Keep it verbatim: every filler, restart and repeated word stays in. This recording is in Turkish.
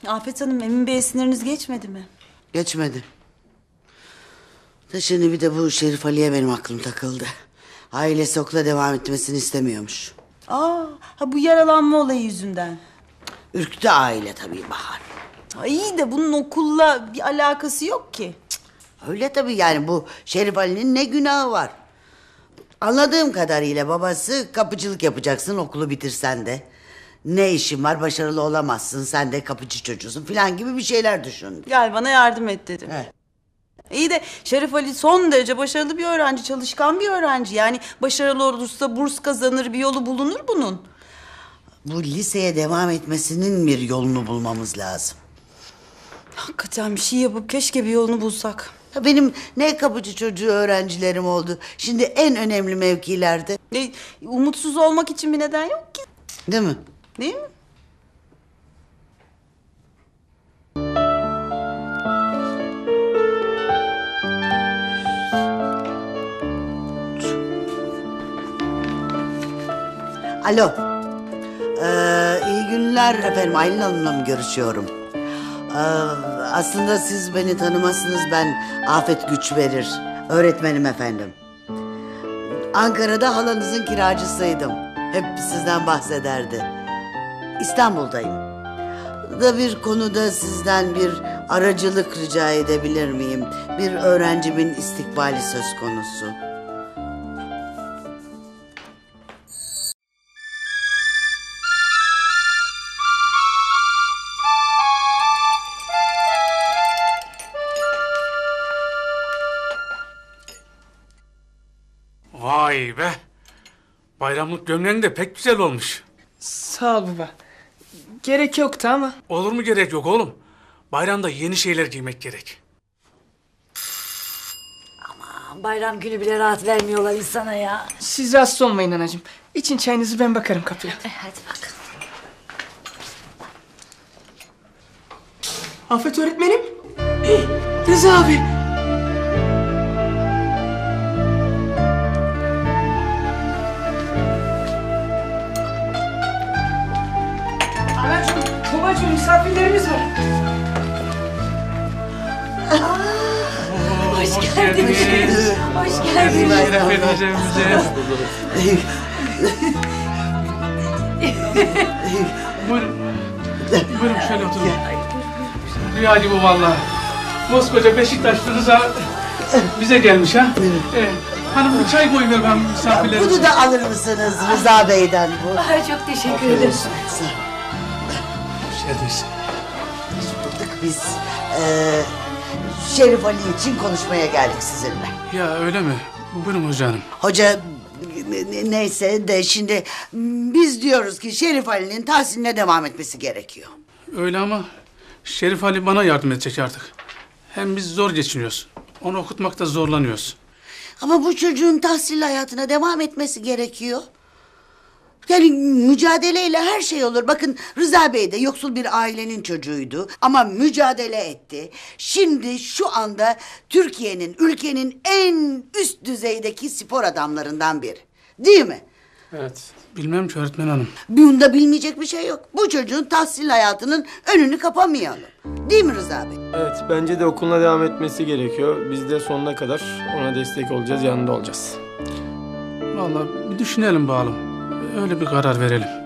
Afet Hanım, Emin Bey'e siniriniz geçmedi mi? Geçmedi. Da şimdi bir de bu Şerif Ali'ye benim aklım takıldı. Ailesi okula devam etmesini istemiyormuş. Aa, ha bu yaralanma olayı yüzünden. Ürktü aile tabii Bahar. Ha, iyi de bunun okulla bir alakası yok ki. Cık. Öyle tabii, yani bu Şerif Ali'nin ne günahı var? Anladığım kadarıyla babası kapıcılık yapacaksın okulu bitirsen de. Ne işin var, başarılı olamazsın, sen de kapıcı çocuğusun falan gibi bir şeyler düşün. Gel bana yardım et dedim. He. İyi de Şerif Ali son derece başarılı bir öğrenci, çalışkan bir öğrenci. Yani başarılı olursa burs kazanır, bir yolu bulunur bunun. Bu liseye devam etmesinin bir yolunu bulmamız lazım. Hakikaten bir şey yapıp keşke bir yolunu bulsak. Benim ne kapıcı çocuğu öğrencilerim oldu. Şimdi en önemli mevkilerde. E, umutsuz olmak için bir neden yok ki. Değil mi? Değil mi? Alo. Ee, iyi günler efendim. Aylin Hanım'la mı görüşüyorum? Ee, aslında siz beni tanımazsınız. Ben Afet Güçverir. Öğretmenim efendim. Ankara'da halanızın kiracısıydım. Hep sizden bahsederdi. İstanbul'dayım. Da bir konuda sizden bir aracılık rica edebilir miyim? Bir öğrencimin istikbali söz konusu. Vay be! Bayramlık gömleğin de pek güzel olmuş. Sağ ol baba. Gerek yoktu ama. Olur mu gerek yok oğlum? Bayramda yeni şeyler giymek gerek. Aman bayram günü bile rahat vermiyorlar insana ya. Siz rahatsız olmayın anacığım. İçin çayınızı, ben bakarım kapıya. E, hadi bak. Afet öğretmenim. Hey, Rıza abi. Anacığım, babacığım, misafirlerimiz var. Hoş, Hoş geldiniz. geldiniz. Hoş geldiniz. Efendimiz evimize. Buyurun. Buyurun şöyle oturun. Rüya gibi vallahi. Koskoca Beşiktaşlı Rıza bize gelmiş ha. Ee, hanım bir çay koyuver ben misafirlerimize. Bunu da alır mısınız Rıza Bey'den bu? Ay, çok teşekkür ederim. Hoş geldiniz. Biz e, Şerif Ali için konuşmaya geldik sizinle. Ya öyle mi? Buyurun hocanım. Hoca ne- neyse de şimdi biz diyoruz ki Şerif Ali'nin tahsiline devam etmesi gerekiyor. Öyle ama Şerif Ali bana yardım edecek artık. Hem biz zor geçiniyoruz. Onu okutmakta zorlanıyoruz. Ama bu çocuğun tahsil hayatına devam etmesi gerekiyor. Yani mücadeleyle her şey olur. Bakın Rıza Bey de yoksul bir ailenin çocuğuydu ama mücadele etti. Şimdi şu anda Türkiye'nin, ülkenin en üst düzeydeki spor adamlarından biri. Değil mi? Evet. Bilmem ki öğretmen hanım. Bunda bilmeyecek bir şey yok. Bu çocuğun tahsil hayatının önünü kapamayalım. Değil mi Rıza Bey? Evet, bence de okuluna devam etmesi gerekiyor. Biz de sonuna kadar ona destek olacağız, yanında olacağız. Vallahi bir düşünelim bakalım. Öyle bir karar verelim.